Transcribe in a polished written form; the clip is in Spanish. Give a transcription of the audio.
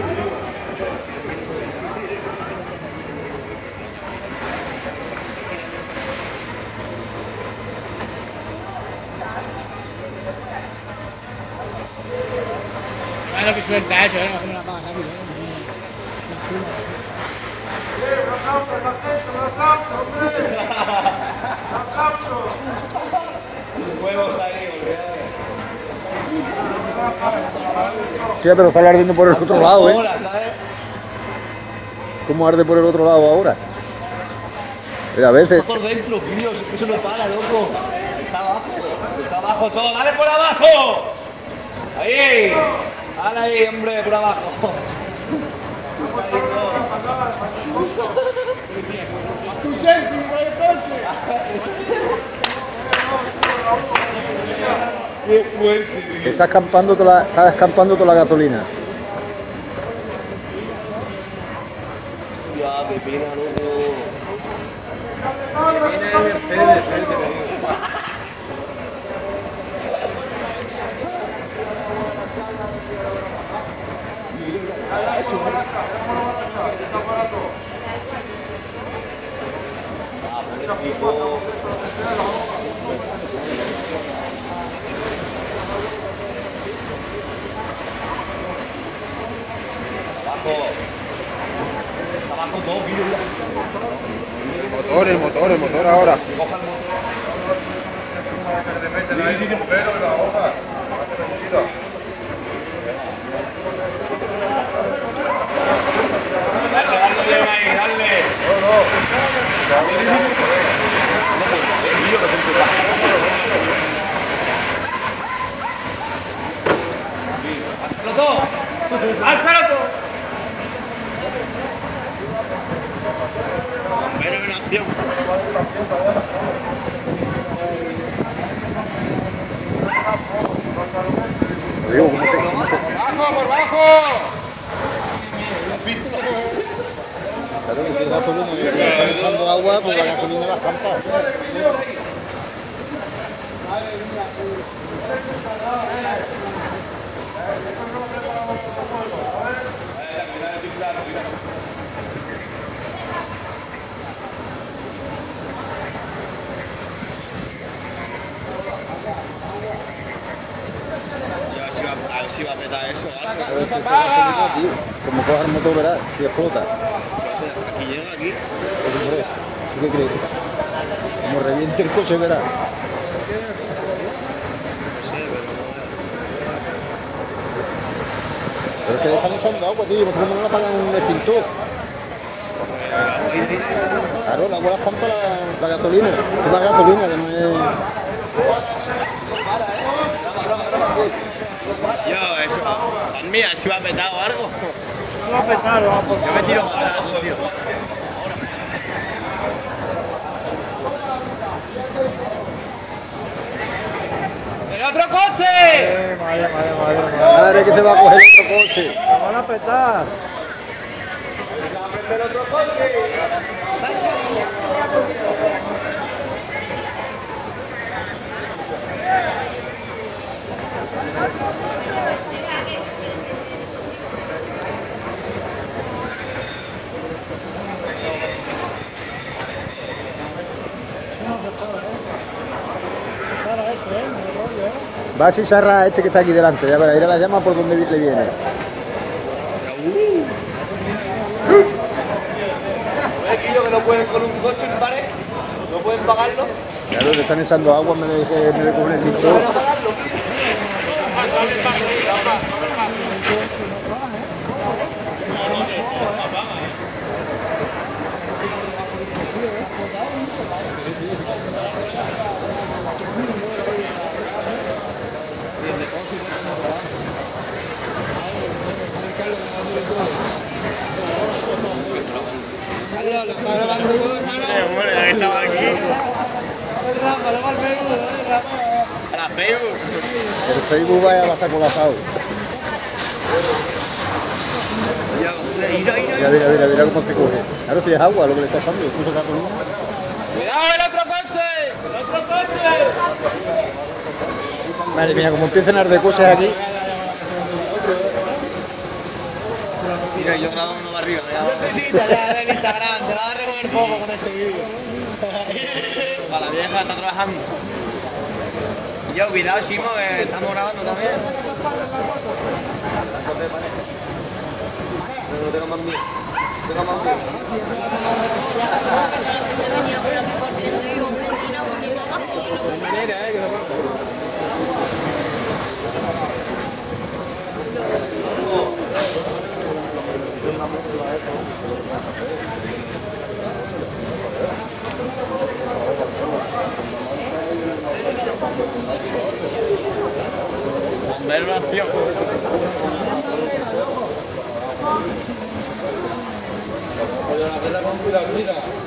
Lo que suelta eso, ¿eh? Una paga rápido, Hostia, pero está ardiendo por el otro lado, ¿eh? ¿Cómo arde por el otro lado ahora? Mira, a veces... Está por dentro, tío, eso no para, loco. Está abajo todo, dale por abajo. Ahí, dale ahí, hombre, por abajo. Qué fuerte. Está escampando toda la gasolina. Ya, pepina, loco. Pepina y Mercedes, Abajo todo, el motor ahora. ¡Álzalo todo! Pero en acción. Digo, ¿cómo se... ¡Bajo, por bajo! Claro, que tiene gasolina, que está echando agua, pues la gasolina la escampa. A ver si va a petar eso. Pero es que esta gasolina, tío, como coja el motor, verás, si explota. Aquí llega, aquí. Pues, hombre, ¿tú qué crees? Como reviente el coche, verás. Pero es que le están echando agua, tío, ¿por qué no le apagan un extintor? Claro, el agua la escampa la gasolina. Es la gasolina, que no es... Yo, eso. Mira, si va a petar o algo. No va a petar, porque Yo me tiro para atrás, tío. ¡El otro coche! Madre que se va a coger otro coche. ¡Me van a petar! ¡El otro coche! Va a cizarrar a este que está aquí delante, ya verá, ir a la llama por donde le viene. Aquello que no pueden con un coche en pared, no pueden pagarlo. Claro, le están echando agua en vez de coger el extintor. Estaba aquí. A la Facebook. El Facebook va a estar colapsado. Mira cómo se coge. Claro, si es agua lo que le está echando, incluso gasolina. ¡Cuidado, el otro coche! ¡El otro coche! Madre mía, como empiezan a arder cosas aquí. Mira, yo grabo uno arriba. Necesita ya del Instagram, te va a remover poco con este vídeo. Para la vieja está trabajando. Yo, cuidado, Shimo, que estamos grabando también. No tengo más miedo. Tengo más miedo. Bombero en acción. Oye, la verdad con cuidado, mira.